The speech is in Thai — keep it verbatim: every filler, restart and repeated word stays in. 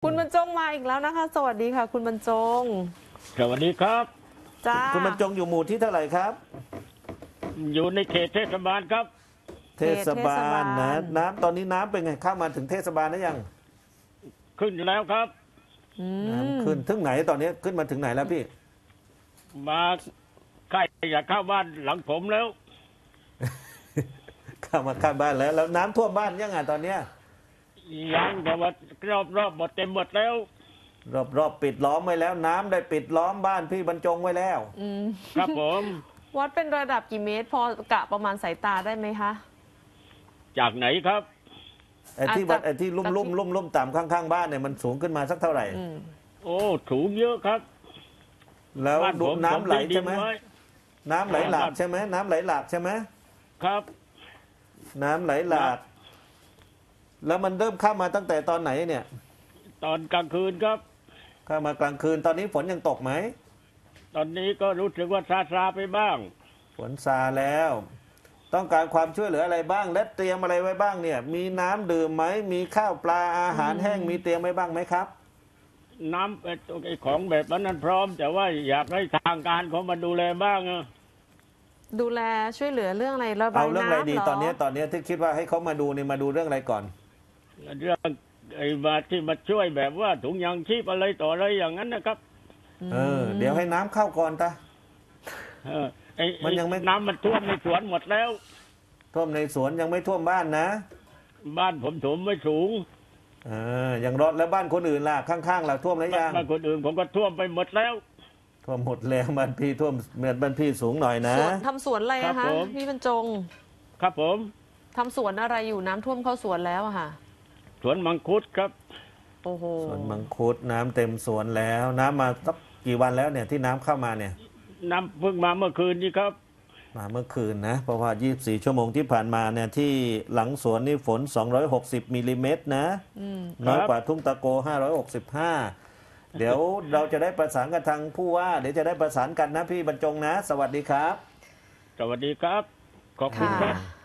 คุณบรรจงมาอีกแล้วนะคะ สวัสดีค่ะ คุณบรรจงสวัสดีครับจ้าคุณบรรจงอยู่หมู่ที่เท่าไหร่ครับอยู่ในเขตเทศบาลครับเทศบาลนะน้ำตอนนี้น้ำเป็นไงเข้ามาถึงเทศบาลหรือยังขึ้นแล้วครับน้ำขึ้นถึงไหนตอนนี้ขึ้นมาถึงไหนแล้วพี่มาใกล้อยากเข้าบ้านหลังผมแล้วเข้ามาข้างบ้านแล้วแล้วน้ำท่วมบ้านยังไงตอนเนี้ยยังแต่ว่ารอบรอบหมดเต็มหมดแล้วรอบรอบปิดล้อมไว้แล้ว น้ำได้ปิดล้อมบ้านพี่บรรจงไว้แล้วครับผมวัดเป็นระดับกี่เมตรพอกะประมาณสายตาได้ไหมคะจากไหนครับไอ้ที่วัดไอ้ที่ลุ่มลุ่มลุ่มลุ่มต่ำข้างๆบ้านเนี่ยมันสูงขึ้นมาสักเท่าไหร่โอ้สูงเยอะครับแล้วดูน้ำไหลใช่ไหมน้ำไหลหลากใช่ไหมน้ำไหลหลากใช่ไหมครับน้ำไหลหลากแล้วมันเริ่มเข้ามาตั้งแต่ตอนไหนเนี่ยตอนกลางคืนครับเข้ามากลางคืนตอนนี้ฝนยังตกไหมตอนนี้ก็รู้สึกว่าซาซาไปบ้างฝนซาแล้ว ต้องการความช่วยเหลืออะไรบ้างและเตรียมอะไรไว้บ้างเนี่ยมีน้ำดื่มไหมมีข้าวปลาอาหารแห้งมีเตรียมไว้บ้างไหมครับน้ำไอ้ของแบบนั้นพร้อมแต่ว่าอยากให้ทางการเขามาดูแลบ้างอะดูแลช่วยเหลือเรื่องอะไรระบายน้ำเหรอเอาเรื่องอะไรดีตอนนี้ตอนนี้ที่คิดว่าให้เขามาดูเนี่ยมาดูเรื่องอะไรก่อนเรื่องไอ้มาที่มาช่วยแบบว่าถุงยางชีพอะไรต่ออะไรอย่างนั้นนะครับเออเดี๋ยวให้น้ำเข้าก่อนตาเออไอ้มันยังไม่น้ำมันท่วมในสวนหมดแล้วท่วมในสวนยังไม่ท่วมบ้านนะบ้านผมถมไม่สูงเออยังรอดแล้วบ้านคนอื่นล่ะข้างๆล่ะท่วมหรือยังบ้านคนอื่นผมก็ท่วมไปหมดแล้วท่วมหมดแล้วบ้านพี่ท่วมเหมือนบ้านพี่สูงหน่อยนะทำสวนอะไรนะคะพี่บรรจงครับผมทำสวนอะไรอยู่น้ำท่วมเข้าสวนแล้วอะค่ะสวนมังคุดครับโอ้โหสวนมังคุดน้ำเต็มสวนแล้วน้ำมาสักกี่วันแล้วเนี่ยที่น้ำเข้ามาเนี่ยน้ำเพิ่งมาเมื่อคืนนี้ครับมาเมื่อคืนนะเพราะว่ายี่สิบสี่ชั่วโมงที่ผ่านมาเนี่ยที่หลังสวนนี่ฝนสองร้อยหกสิบมิลลิเมตรนะน้อยกว่าทุ่งตะโกห้าร้อยหกสิบห้าเดี๋ยวเราจะได้ประสานกันทางผู้ว่าเดี๋ยวจะได้ประสานกันนะพี่บรรจงนะสวัสดีครับสวัสดีครับขอบคุณครับ